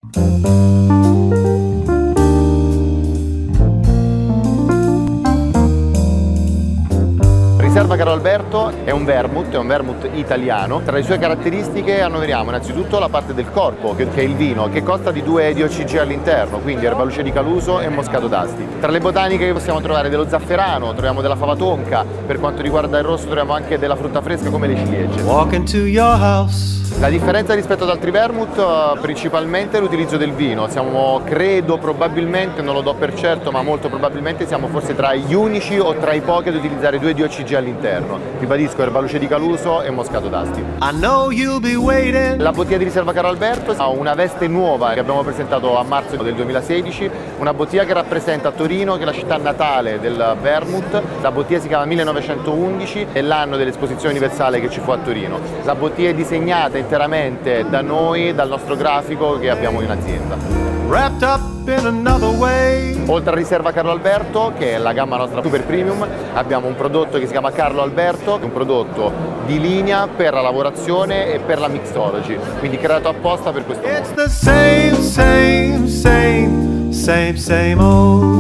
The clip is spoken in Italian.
Riserva Carlo Alberto è un vermouth italiano. Tra le sue caratteristiche annoveriamo innanzitutto la parte del corpo, che è il vino, che consta di 2 DOCG all'interno, quindi erbaluce di Caluso e moscato d'Asti. Tra le botaniche che possiamo trovare dello zafferano, troviamo della fava tonka, per quanto riguarda il rosso troviamo anche della frutta fresca come le ciliegie. Walk into your house. La differenza rispetto ad altri vermouth principalmente è l'utilizzo del vino. Siamo, credo, probabilmente, non lo do per certo, ma molto probabilmente siamo forse tra gli unici o tra i pochi ad utilizzare 2 DOCG all'interno. Ribadisco, erbaluce di Caluso e moscato d'Asti. I know you'll be waiting. La bottiglia di riserva Carlo Alberto ha una veste nuova che abbiamo presentato a marzo del 2016, una bottiglia che rappresenta Torino, che è la città natale del vermouth. La bottiglia si chiama 1911, è l'anno dell'esposizione universale che ci fu a Torino. La bottiglia è disegnata interamente da noi, dal nostro grafico che abbiamo in azienda. Wrapped up in another way. Oltre a riserva Carlo Alberto, che è la gamma nostra super premium, abbiamo un prodotto che si chiama Carlo Alberto, un prodotto di linea per la lavorazione e per la mixology, quindi creato apposta per questo modo. It's the same old